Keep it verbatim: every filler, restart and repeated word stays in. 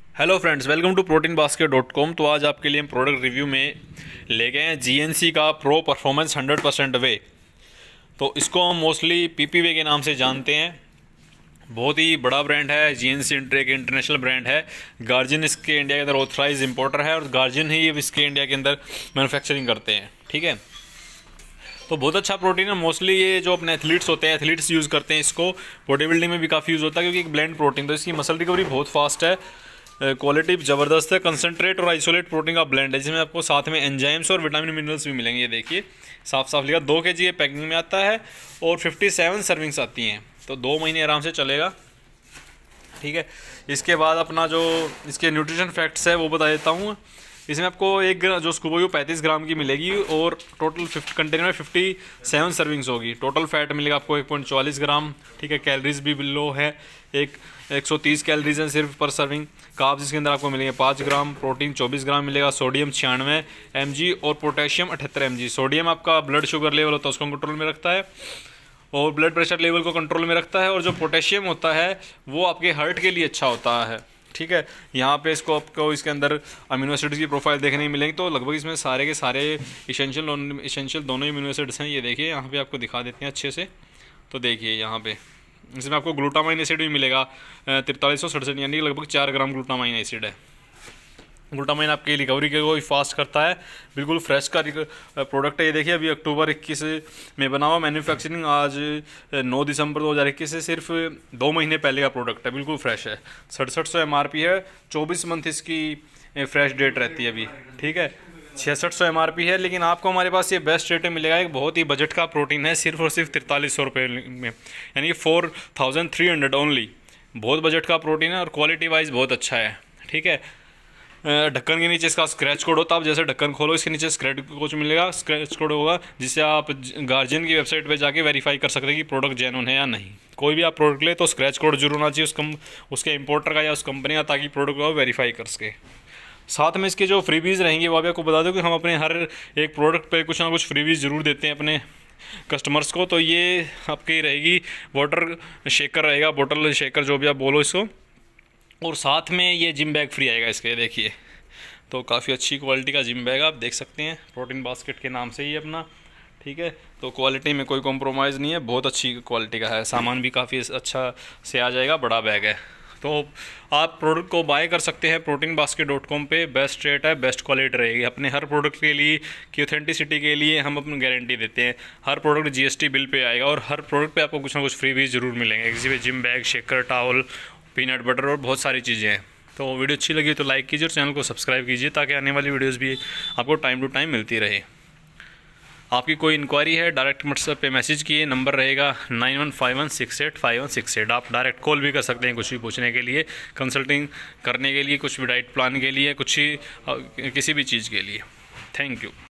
Hello friends, welcome to Protein Basket dot com. तो आज आपके लिए हम प्रोडक्ट रिव्यू में ले गए हैं जीएनसी का Pro Performance hundred percent whey. तो इसको हम मोस्टली पीपी वे के नाम से जानते हैं। बहुत ही बड़ा ब्रांड है, जीएनसी एक इंटरनेशनल ब्रांड है। गार्जियन इसके इंडिया के अंदर ऑथराइज इंपोर्टर है और गार्जियन ही इसके इंडिया के अंदर मैन्युफैक्चरिंग करते हैं। ठीक है, तो बहुत अच्छा प्रोटीन है। मोस्टली ये जो अपने एथलीट्स होते हैं, एथलीट्स यूज़ करते हैं इसको। बॉडी बिल्डिंग में भी काफ़ी यूज़ होता है क्योंकि एक ब्लेंड प्रोटीन, तो इसकी मसल रिकवरी बहुत फास्ट है, क्वालिटी ज़बरदस्त है। कंसनट्रेट और आइसोलेट प्रोटीन का ब्लेंड है जिसमें आपको साथ में एंजाइम्स और विटामिन मिनरल्स भी मिलेंगे। ये देखिए साफ साफ लिखा, दो के जी ये पैकिंग में आता है और फिफ्टी सेवन सर्विंग्स आती हैं, तो दो महीने आराम से चलेगा। ठीक है, इसके बाद अपना जो इसके न्यूट्रिशन फैक्ट्स है वो बता देता हूँ। इसमें आपको एक ग्राम जो स्कूप होगी वो पैंतीस ग्राम की मिलेगी और टोटल फिफ्टी कंटेनर में फिफ्टी सेवन सर्विंग्स होगी। टोटल फैट मिलेगा आपको एक पॉइंट चौवालीस ग्राम। ठीक है, कैलोरीज भी लो है, एक एक सौ तीस कैलोरीज हैं सिर्फ पर सर्विंग। कार्ब्स इसके अंदर आपको मिलेंगे पाँच ग्राम, प्रोटीन चौबीस ग्राम मिलेगा, सोडियम छियानवे एम जी और पोटेशियम अठहत्तर एम जी। सोडियम आपका ब्लड शुगर लेवल होता है उसको कंट्रोल में रखता है और ब्लड प्रेशर लेवल को कंट्रोल में रखता है, और जो पोटेशियम होता है वो आपके हार्ट के लिए अच्छा होता है। ठीक है, यहाँ पे इसको आपको इसके अंदर अमीनो एसिड्स की प्रोफाइल देखने को मिलेंगी, तो लगभग इसमें सारे के सारे इसेंशियल इसेंशियल दोनों ही अमीनो एसिड्स हैं। ये देखिए यहाँ पे आपको दिखा देते हैं अच्छे से। तो देखिए यहाँ पे इसमें आपको ग्लूटामाइन एसिड भी मिलेगा तिरतालीस सौ सड़सठ, यानी लगभग चार ग्राम ग्लूटामाइन एसिड है। ग्लूटामाइन आपकी रिकवरी को भी फास्ट करता है, बिल्कुल फ्रेश का प्रोडक्ट है। ये देखिए अभी अक्टूबर इक्कीस में बना हुआ, मैन्युफैक्चरिंग आज नौ दिसंबर दो हज़ार इक्कीस से सिर्फ दो महीने पहले का प्रोडक्ट है, बिल्कुल फ्रेश है। सड़सठ सौ एम आर पी है, चौबीस मंथ इसकी फ्रेश डेट रहती है अभी। ठीक है, छियासठ सौ एम आर पी है, लेकिन आपको हमारे पास ये बेस्ट रेट में मिलेगा। एक बहुत ही बजट का प्रोटीन है, सिर्फ और सिर्फ तिरतालीस सौ रुपये में, यानी कि four thousand three hundred only. बहुत बजट का प्रोटीन है और क्वालिटी वाइज बहुत अच्छा है। ठीक है, ढक्कन के नीचे इसका स्क्रैच कोड होता है। आप जैसे ढक्कन खोलो इसके नीचे स्क्रैच कोड मिलेगा, स्क्रैच कोड होगा जिससे आप गार्जियन की वेबसाइट पे जाके वेरीफाई कर सकते हैं कि प्रोडक्ट जेन्युइन है या नहीं। कोई भी आप प्रोडक्ट ले तो स्क्रैच कोड जरूर होना चाहिए उस कम उसके इंपोर्टर का या उस कंपनी का, ताकि प्रोडक्ट को वेरीफाई कर सके। साथ में इसके जो फ्रीबीज़ रहेंगे वो भी आपको बता दो कि हम अपने हर एक प्रोडक्ट पे कुछ ना कुछ फ्रीबीज़ ज़रूर देते हैं अपने कस्टमर्स को। तो ये आपकी रहेगी वाटर शेकर रहेगा, बोतल शेकर जो भी आप बोलो इसको, और साथ में ये जिम बैग फ्री आएगा इसके। देखिए तो काफ़ी अच्छी क्वालिटी का जिम बैग आप देख सकते हैं, प्रोटीन बास्केट के नाम से ही अपना। ठीक है, तो क्वालिटी में कोई कॉम्प्रोमाइज़ नहीं है, बहुत अच्छी क्वालिटी का है। सामान भी काफ़ी अच्छा से आ जाएगा, बड़ा बैग है। तो आप प्रोडक्ट को बाय कर सकते हैं प्रोटीन बास्केट डॉट कॉम पे। बेस्ट रेट है, बेस्ट क्वालिटी रहेगी। अपने हर प्रोडक्ट के लिए की ऑथेंटिसिटी के लिए हम अपनी गारंटी देते हैं। हर प्रोडक्ट जीएसटी बिल पे आएगा और हर प्रोडक्ट पे आपको कुछ ना कुछ फ्री भी ज़रूर मिलेंगे। किसी पे gym bag, shaker, towel, peanut butter और बहुत सारी चीज़ें हैं। तो वीडियो अच्छी लगी तो लाइक कीजिए और चैनल को सब्सक्राइब कीजिए ताकि आने वाली वीडियोस भी आपको टाइम टू टाइम मिलती रहे। आपकी कोई इंक्वायरी है डायरेक्ट व्हाट्सएप पे मैसेज किए, नंबर रहेगा nine one five one six eight five one six eight. आप डायरेक्ट कॉल भी कर सकते हैं कुछ भी पूछने के लिए, कंसल्टिंग करने के लिए, कुछ भी डाइट प्लान के लिए, कुछ ही किसी भी चीज़ के लिए। Thank you.